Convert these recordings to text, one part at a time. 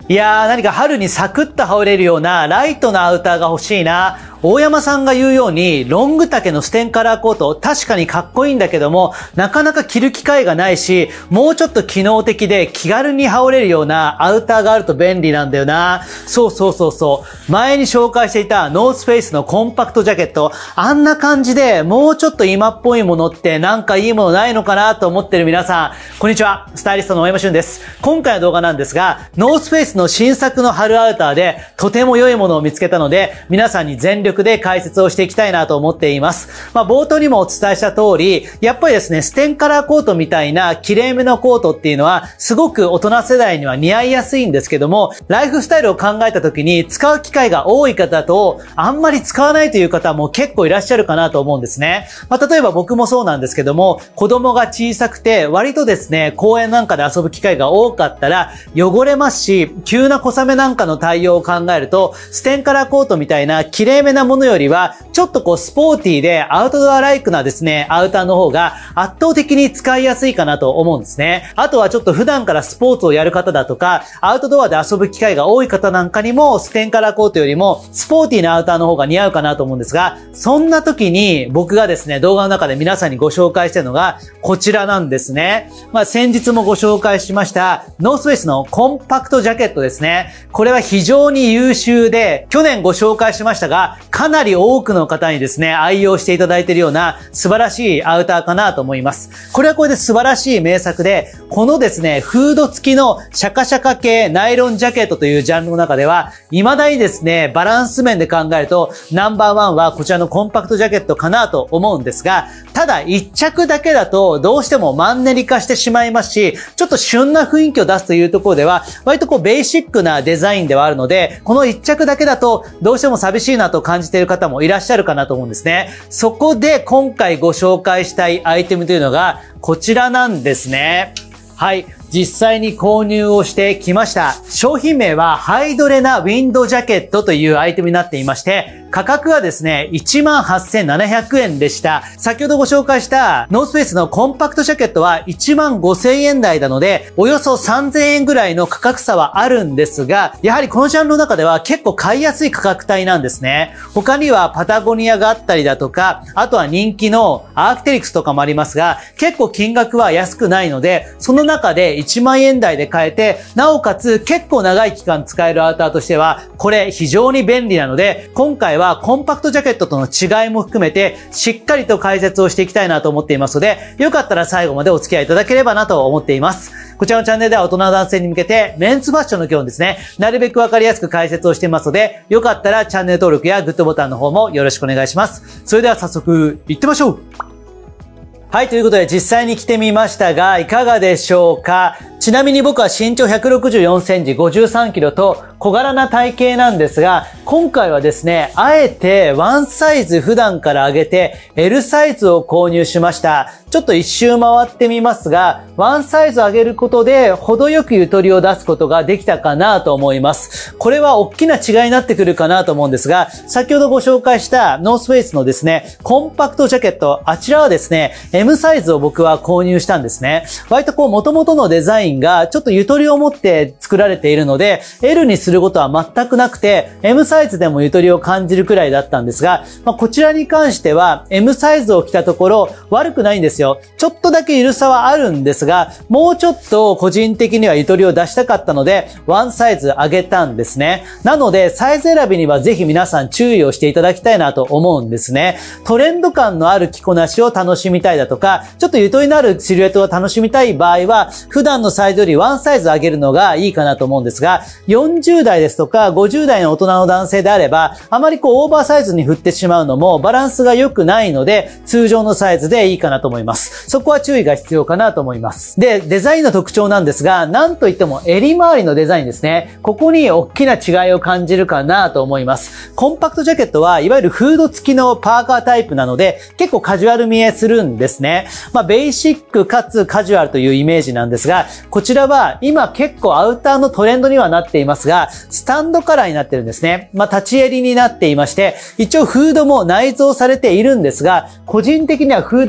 いやー、何か春にサクッと羽織れるようなライトなアウターが欲しいな。大山さんが言うように、ロング丈のステンカラーコート、確かにかっこいいんだけども、なかなか着る機会がないし、もうちょっと機能的で気軽に羽織れるようなアウターがあると便利なんだよな。そう。前に紹介していたノースフェイスのコンパクトジャケット、あんな感じでもうちょっと今っぽいものってなんかいいものないのかなと思ってる皆さん、こんにちは。スタイリストの大山俊です。今回の動画なんですが、ノースフェイスの新作の春アウターでとても良いものを見つけたので、皆さんに全力で解説をしていきたいなと思っています。冒頭にもお伝えした通り、やっぱりですね、ステンカラーコートみたいな綺麗めのコートっていうのは、すごく大人世代には似合いやすいんですけども、ライフスタイルを考えた時に使う機会が多い方と、あんまり使わないという方も結構いらっしゃるかなと思うんですね。例えば僕もそうなんですけども、子供が小さくて、割とですね、公園なんかで遊ぶ機会が多かったら、汚れますし、急な小雨なんかの対応を考えると、ステンカラーコートみたいな綺麗めなものよりは、ちょっとスポーティーでアウトドアライクなですね、アウターの方が圧倒的に使いやすいかなと思うんですね。あとはちょっと普段からスポーツをやる方だとか、アウトドアで遊ぶ機会が多い方なんかにも、ステンカラーコートよりもスポーティーなアウターの方が似合うかなと思うんですが、そんな時に僕がですね、動画の中で皆さんにご紹介しているのが、こちらなんですね。先日もご紹介しました、ノースフェイスのコンパクトジャケットですね。これは非常に優秀で、去年ご紹介しましたが、かなり多くの方にですね、愛用していただいているような素晴らしいアウターかなと思います。これはこれで素晴らしい名作で、このですね、フード付きのシャカシャカ系ナイロンジャケットというジャンルの中では、未だにですね、バランス面で考えると、ナンバーワンはこちらのコンパクトジャケットかなと思うんですが、ただ一着だけだとどうしてもマンネリ化してしまいますし、ちょっと旬な雰囲気を出すというところでは、割とベーシックなデザインではあるので、この一着だけだとどうしても寂しいなと感じている方もいらっしゃるかなと思うんですね。そこで今回ご紹介したいアイテムというのがこちらなんですね。はい。実際に購入をしてきました。商品名はハイドレナウィンドジャケットというアイテムになっていまして、価格はですね、18,700 円でした。先ほどご紹介したノースフェイスのコンパクトジャケットは15,000円台なので、およそ3,000円ぐらいの価格差はあるんですが、やはりこのジャンルの中では結構買いやすい価格帯なんですね。他にはパタゴニアがあったりだとか、あとは人気のアークテリクスとかもありますが、結構金額は安くないので、その中で1万円台で買えて、なおかつ結構長い期間使えるアウターとしては、これ非常に便利なので、今回はコンパクトジャケットとの違いも含めて、しっかりと解説をしていきたいなと思っていますので、よかったら最後までお付き合いいただければなと思っています。こちらのチャンネルでは大人の男性に向けて、メンズファッションの今日ですね、なるべくわかりやすく解説をしていますので、よかったらチャンネル登録やグッドボタンの方もよろしくお願いします。それでは早速、行ってみましょう。はい、ということで実際に着てみましたが、いかがでしょうか？ちなみに僕は身長164センチ、53キロと小柄な体型なんですが、今回はですね、あえてワンサイズ普段から上げて L サイズを購入しました。ちょっと一周回ってみますが、ワンサイズ上げることで程よくゆとりを出すことができたかなと思います。これは大きな違いになってくるかなと思うんですが、先ほどご紹介したノースフェイスのですね、コンパクトジャケット、あちらはですね、M サイズを僕は購入したんですね。割と元々のデザインがちょっとゆとりを持って作られているので、L にすることは全くなくて、M サイズでもゆとりを感じるくらいだったんですが、こちらに関しては M サイズを着たところ悪くないんですよ。ちょっとだけゆるさはあるんですが、もうちょっと個人的にはゆとりを出したかったので、ワンサイズ上げたんですね。なので、サイズ選びにはぜひ皆さん注意をしていただきたいなと思うんですね。トレンド感のある着こなしを楽しみたいだとか、ちょっとゆとりのあるシルエットを楽しみたい場合は、普段のサイズよりワンサイズ上げるのがいいかなと思うんですが、40代ですとか50代の大人の男性であれば、あまりオーバーサイズに振ってしまうのもバランスが良くないので、通常のサイズでいいかなと思います。そこは注意が必要かなと思います。で、デザインの特徴なんですが、なんといっても襟周りのデザインですね。ここに大きな違いを感じるかなと思います。コンパクトジャケットはいわゆるフード付きのパーカータイプなので、結構カジュアル見えするんですね。ベーシックかつカジュアルというイメージなんですが、こちらは今結構アウターのトレンドにはなっていますが、スタンドカラーになってるんですね。立ち襟になっていまして、一応フードも内蔵されているんですが、個人的にはフードは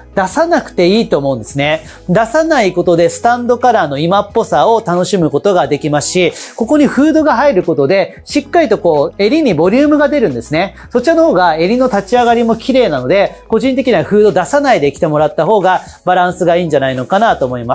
出さなくていいと思うんですね。出さないことでスタンドカラーの今っぽさを楽しむことができますし、ここにフードが入ることで、しっかりとこう、襟にボリュームが出るんですね。そちらの方が襟の立ち上がりも綺麗なので、個人的にはフード出さないで着てもらった方がバランスがいいんじゃないのかなと思います。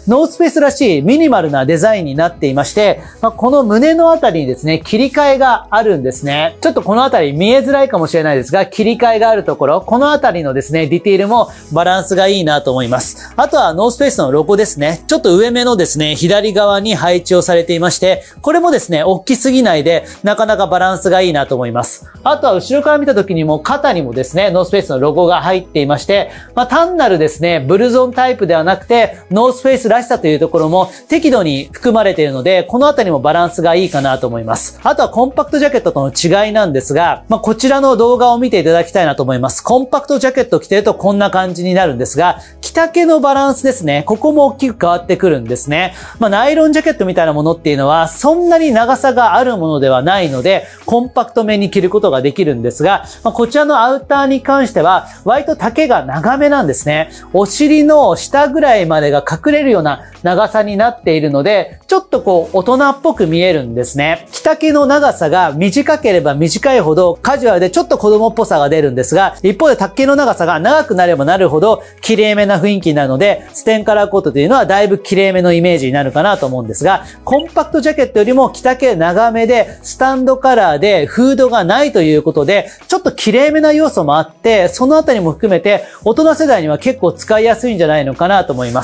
ノースペースらしいミニマルなデザインになっていまして、この胸のあたりにですね、切り替えがあるんですね。ちょっとこのあたり見えづらいかもしれないですが、切り替えがあるところ、このあたりのですね、ディティールもバランスがいいなと思います。あとはノースペースのロゴですね。ちょっと上目のですね、左側に配置をされていまして、これもですね、大きすぎないで、なかなかバランスがいいなと思います。あとは後ろから見た時にも肩にもですね、ノースペースのロゴが入っていまして、単なるですね、ブルゾンタイプではなくて、ノースフェイスらしさというところも適度に含まれているので、このあたりもバランスがいいかなと思います。あとはコンパクトジャケットとの違いなんですが、こちらの動画を見ていただきたいなと思います。コンパクトジャケットを着てるとこんな感じになるんですが、着丈のバランスですね。ここも大きく変わってくるんですね。ナイロンジャケットみたいなものっていうのは、そんなに長さがあるものではないので、コンパクトめに着ることができるんですが、こちらのアウターに関しては、割と丈が長めなんですね。お尻の下ぐらいまでが隠れるような長さになっているので、ちょっとこう、大人っぽく見えるんですね。着丈の長さが短ければ短いほど、カジュアルでちょっと子供っぽさが出るんですが、一方で丈の長さが長くなればなるほど、綺麗めな雰囲気になるので、ステンカラーコートというのはだいぶ綺麗めのイメージになるかなと思うんですが、コンパクトジャケットよりも着丈長めで、スタンドカラーでフードがないということで、ちょっと綺麗めな要素もあって、そのあたりも含めて、大人世代には結構使いやすいんじゃないのかなと思います。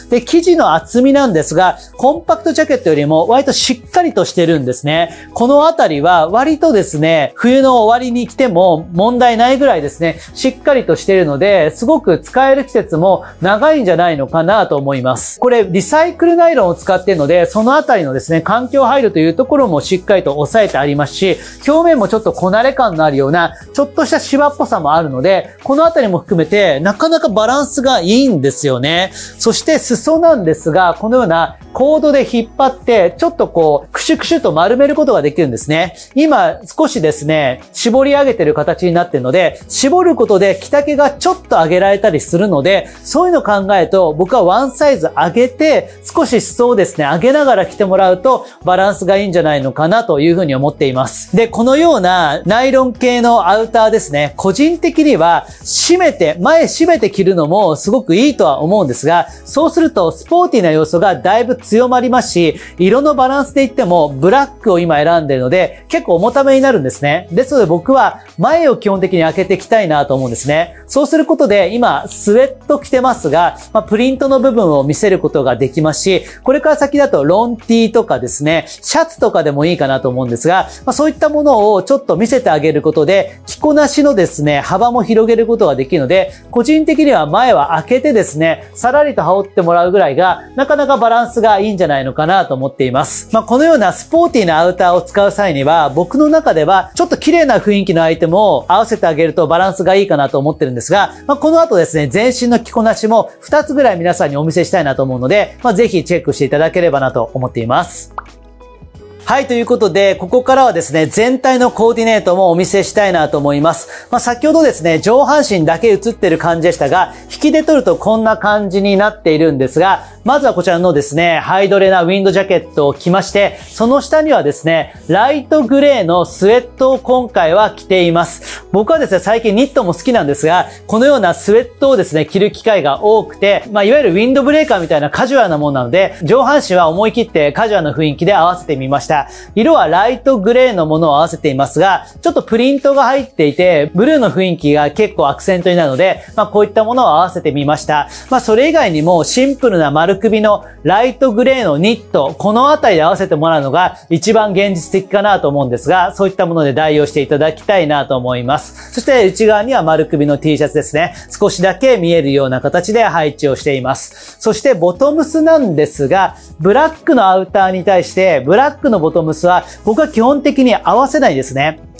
で、生地の厚みなんですが、コンパクトジャケットよりも割としっかりとしてるんですね。このあたりは割とですね、冬の終わりに着ても問題ないぐらいですね、しっかりとしているので、すごく使える季節も長いんじゃないのかなと思います。これ、リサイクルナイロンを使っているので、そのあたりのですね、環境配慮というところもしっかりと抑えてありますし、表面もちょっとこなれ感のあるような、ちょっとしたシワっぽさもあるので、このあたりも含めて、なかなかバランスがいいんですよね。そして裾なんですが、このようなコードで引っ張って、ちょっとこう、クシュクシュと丸めることができるんですね。今、少しですね、絞り上げてる形になっているので、絞ることで着丈がちょっと上げられたりするので、そういうのを考えると、僕はワンサイズ上げて、少し裾をですね、上げながら着てもらうと、バランスがいいんじゃないのかなというふうに思っています。で、このようなナイロン系のアウターですね、個人的には、前締めて着るのもすごくいいとは思うんですが、そうするとスポーティーな要素がだいぶ強まりますし、色のバランスで言ってもブラックを今選んでいるので、結構重ためになるんですね。ですので僕は前を基本的に開けていきたいなと思うんですね。そうすることで今スウェット着てますが、プリントの部分を見せることができますし、これから先だとロンティーとかですね、シャツとかでもいいかなと思うんですが、そういったものをちょっと見せてあげることで、着こなしのですね、幅も広げることができるので、個人的には前は開けてですね、さらりと羽織ってもらうぐらいが、なかなかバランスがいいんじゃないのかなと思っています。このようなスポーティーなアウターを使う際には、僕の中ではちょっと綺麗な雰囲気のアイテムを合わせてあげるとバランスがいいかなと思ってるんですが、この後ですね、全身の着こなしも2つぐらい皆さんにお見せしたいなと思うので、ぜひチェックしていただければなと思っています。はい、ということで、ここからはですね、全体のコーディネートもお見せしたいなと思います。先ほどですね、上半身だけ映ってる感じでしたが、引きで撮るとこんな感じになっているんですが、まずはこちらのですね、ハイドレなウィンドジャケットを着まして、その下にはですね、ライトグレーのスウェットを今回は着ています。僕はですね、最近ニットも好きなんですが、このようなスウェットをですね、着る機会が多くて、いわゆるウィンドブレーカーみたいなカジュアルなものなので、上半身は思い切ってカジュアルな雰囲気で合わせてみました。色はライトグレーのものを合わせていますが、ちょっとプリントが入っていて、ブルーの雰囲気が結構アクセントになるので、こういったものを合わせてみました。それ以外にもシンプルな丸首のライトグレーのニット、このあたりで合わせてもらうのが一番現実的かなと思うんですが、そういったもので代用していただきたいなと思います。そして内側には丸首の T シャツですね。少しだけ見えるような形で配置をしています。そしてボトムスなんですが、ブラックのアウターに対してブラックのボトムスは僕は基本的に合わせないですね。ち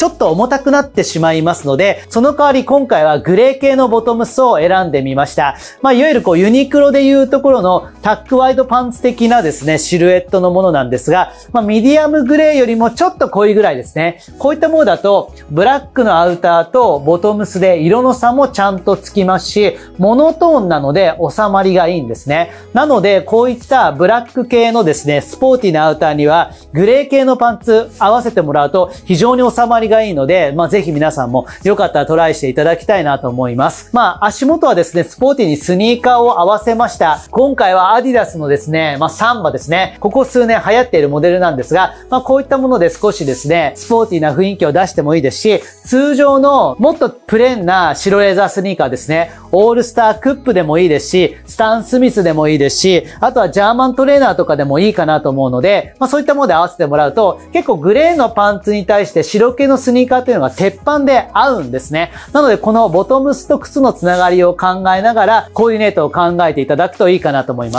ちょっと重たくなってしまいますので、その代わり今回はグレー系のボトムスを選んでみました。いわゆるユニクロでいうところのタックワイドパンツ的なですね、シルエットのものなんですが、ミディアムグレーよりもちょっと濃いぐらいですね。こういったものだと、ブラックのアウターとボトムスで色の差もちゃんとつきますし、モノトーンなので収まりがいいんですね。なので、こういったブラック系のですね、スポーティーなアウターには、グレー系のパンツ合わせてもらうと非常に収まりがいいので、ぜひ皆さんもよかったらトライしていただきたいなと思います。足元はですね、スポーティーにスニーカーを合わせました。今回はアディダスのですね、サンバですね。ここ数年流行っているモデルなんですが、こういったもので少しですね、スポーティーな雰囲気を出してもいいですし、通常のもっとプレーンな白レーザースニーカーですね。オールスタークップでもいいですし、スタン・スミスでもいいですし、あとはジャーマントレーナーとかでもいいかなと思うので、そういったもので合わせてもらうと、結構グレーのパンツに対して白系のスニーカーっていうのが鉄板で合うんですね。なのでこのボトムスと靴のつながりを考えながら、コーディネートを考えていただくといいかなと思います。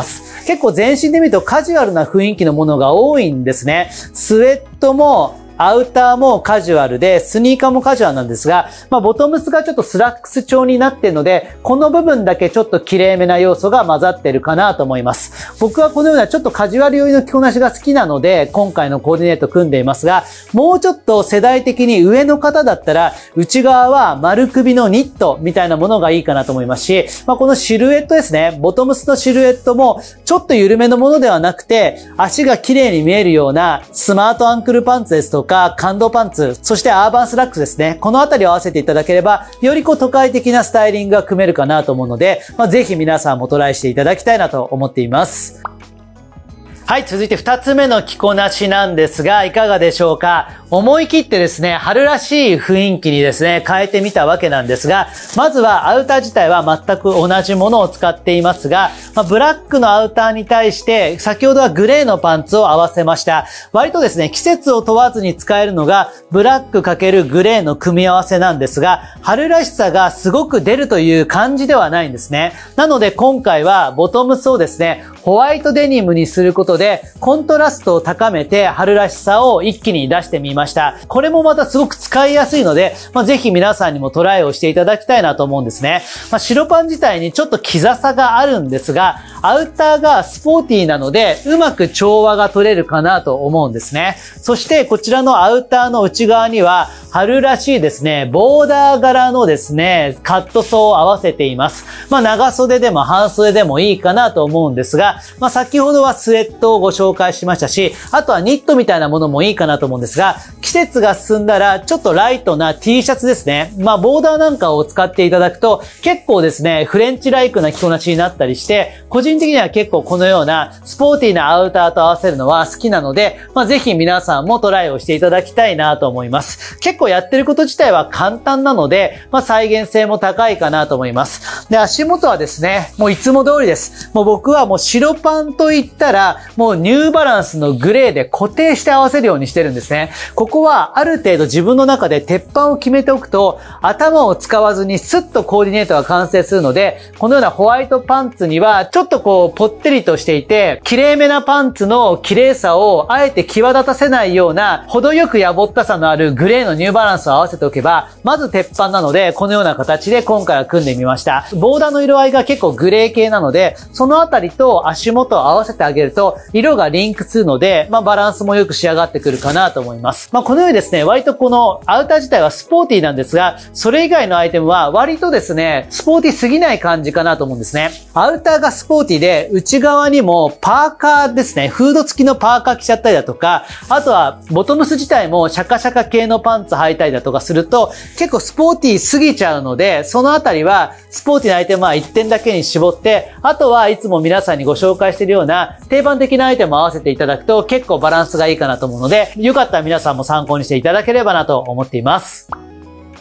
結構全身で見るとカジュアルな雰囲気のものが多いんですね。スウェットも、アウターもカジュアルで、スニーカーもカジュアルなんですが、ボトムスがちょっとスラックス調になっているので、この部分だけちょっと綺麗めな要素が混ざってるかなと思います。僕はこのようなちょっとカジュアル寄りの着こなしが好きなので、今回のコーディネート組んでいますが、もうちょっと世代的に上の方だったら、内側は丸首のニットみたいなものがいいかなと思いますし、このシルエットですね、ボトムスのシルエットもちょっと緩めのものではなくて、足が綺麗に見えるようなスマートアンクルパンツですとか、感動パンツ、そしてアーバンスラックスですね。このあたりを合わせていただければ、より都会的なスタイリングが組めるかなと思うので、ぜひ皆さんもトライしていただきたいなと思っています。はい、続いて2つ目の着こなしなんですが、いかがでしょうか。思い切ってですね、春らしい雰囲気にですね、変えてみたわけなんですが、まずはアウター自体は全く同じものを使っていますが、ブラックのアウターに対して、先ほどはグレーのパンツを合わせました。割とですね、季節を問わずに使えるのが、ブラック×グレーの組み合わせなんですが、春らしさがすごく出るという感じではないんですね。なので今回はボトムスをですね、ホワイトデニムにすることで、コントラストを高めて春らしさを一気に出してみました。これもまたすごく使いやすいので、ぜひ皆さんにもトライをしていただきたいなと思うんですね。白パン自体にちょっとキザさがあるんですが、アウターがスポーティーなので、うまく調和が取れるかなと思うんですね。そしてこちらのアウターの内側には、春らしいですね、ボーダー柄のですね、カットソーを合わせています。長袖でも半袖でもいいかなと思うんですが、先ほどはスウェットをご紹介しましたし、あとはニットみたいなものもいいかなと思うんですが、季節が進んだらちょっとライトな T シャツですね。ボーダーなんかを使っていただくと結構ですね、フレンチライクな着こなしになったりして、個人的には結構このようなスポーティーなアウターと合わせるのは好きなので、ぜひ皆さんもトライをしていただきたいなと思います。結構やってること自体は簡単なので、再現性も高いかなと思います。で、足元はですね、もういつも通りです。僕はもう白パンといったら、もうニューバランスのグレーで固定して合わせるようにしてるんですね。ここはある程度自分の中で鉄板を決めておくと、頭を使わずにスッとコーディネートが完成するので、このようなホワイトパンツにはちょっとぽってりとしていて、綺麗めなパンツの綺麗さをあえて際立たせないような、程よくやぼったさのあるグレーのニューバランスを合わせておけば、まず鉄板なので、このような形で今回は組んでみました。ボーダーの色合いが結構グレー系なので、そのあたりと足元を合わせてあげると、色がリンクするので、バランスもよく仕上がってくるかなと思います。このようにですね、割とこのアウター自体はスポーティーなんですが、それ以外のアイテムは割とですね、スポーティーすぎない感じかなと思うんですね。アウターがスポーティーで、内側にもパーカーですね、フード付きのパーカー着ちゃったりだとか、あとはボトムス自体もシャカシャカ系のパンツ履いたりだとかすると、結構スポーティーすぎちゃうので、そのあたりはスポーティーなアイテムは1点だけに絞って、あとはいつも皆さんにご紹介しているような定番的なアイテムを合わせていただくと結構バランスがいいかなと思うので、よかったら皆さんも参考にしていただければなと思っています。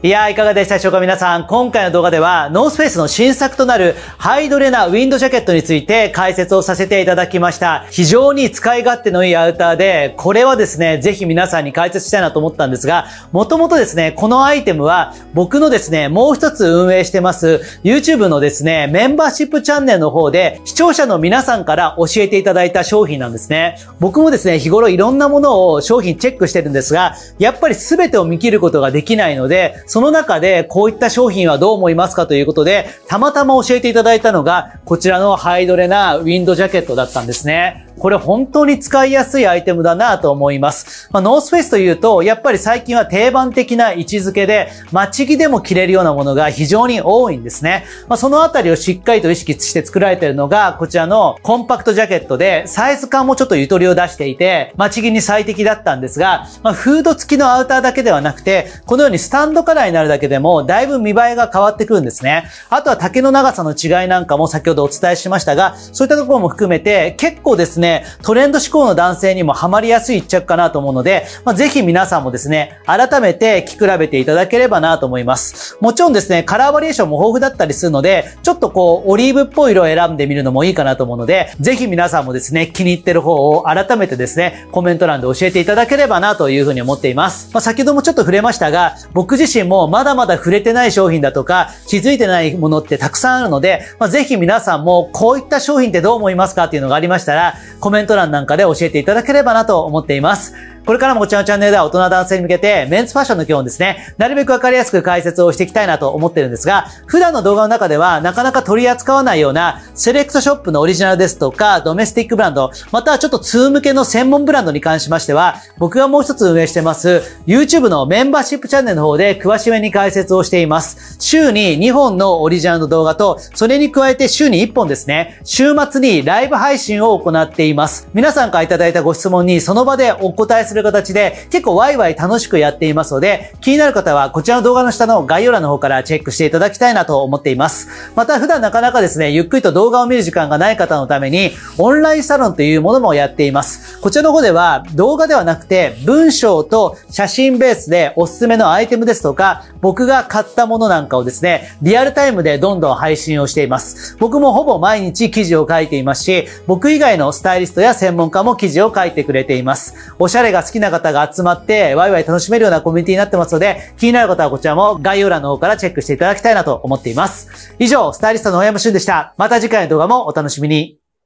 いやー、いかがでしたでしょうか皆さん。今回の動画では、ノースフェイスの新作となるハイドレなウィンドジャケットについて解説をさせていただきました。非常に使い勝手のいいアウターで、これはですね、ぜひ皆さんに解説したいなと思ったんですが、もともとですね、このアイテムは僕のですね、もう一つ運営してます YouTube のですね、メンバーシップチャンネルの方で視聴者の皆さんから教えていただいた商品なんですね。僕もですね、日頃いろんなものを商品チェックしてるんですが、やっぱり全てを見切ることができないので、その中でこういった商品はどう思いますかということで、たまたま教えていただいたのが、こちらのハイドレなウィンドジャケットだったんですね。これ本当に使いやすいアイテムだなと思います。ノースフェイスというと、やっぱり最近は定番的な位置づけで、街着でも着れるようなものが非常に多いんですね。そのあたりをしっかりと意識して作られているのが、こちらのコンパクトジャケットで、サイズ感もちょっとゆとりを出していて、街着に最適だったんですが、フード付きのアウターだけではなくて、このようにスタンドカラーになるだけでも、だいぶ見栄えが変わってくるんですね。あとは丈の長さの違いなんかも先ほどお伝えしましたが、そういったところも含めて、結構ですね、トレンド志向の男性にもハマりやすい一着かなと思うので、ぜひ皆さんもですね、改めて着比べていただければなと思います。もちろんですね、カラーバリエーションも豊富だったりするので、ちょっとオリーブっぽい色を選んでみるのもいいかなと思うので、ぜひ皆さんもですね、気に入ってる方を改めてですね、コメント欄で教えていただければなというふうに思っています。先ほどもちょっと触れましたが、僕自身もまだまだ触れてない商品だとか、気づいてないものってたくさんあるので、ぜひ皆さんもこういった商品ってどう思いますかっていうのがありましたら、コメント欄なんかで教えていただければなと思っています。これからもこちらのチャンネルでは大人男性に向けてメンズファッションの基本をですね、なるべくわかりやすく解説をしていきたいなと思ってるんですが、普段の動画の中ではなかなか取り扱わないようなセレクトショップのオリジナルですとか、ドメスティックブランド、またはちょっと通向けの専門ブランドに関しましては、僕がもう一つ運営してます YouTube のメンバーシップチャンネルの方で詳しめに解説をしています。週に2本のオリジナルの動画と、それに加えて週に1本ですね、週末にライブ配信を行っています。皆さんからいただいたご質問にその場でお答えする形で、結構ワイワイ楽しくやっていますので、気になる方はこちらの動画の下の概要欄の方からチェックしていただきたいなと思っています。また普段なかなかですね、ゆっくりと動画を見る時間がない方のために、オンラインサロンというものもやっています。こちらの方では動画ではなくて、文章と写真ベースでおすすめのアイテムですとか、僕が買ったものなんかをですね、リアルタイムでどんどん配信をしています。僕もほぼ毎日記事を書いていますし、僕以外のスタイリストや専門家も記事を書いてくれています。おしゃれが好きな方が集まってワイワイ楽しめるようなコミュニティになってますので、気になる方はこちらも概要欄の方からチェックしていただきたいなと思っています。以上、スタイリストの大山俊でした。また次回の動画もお楽しみに。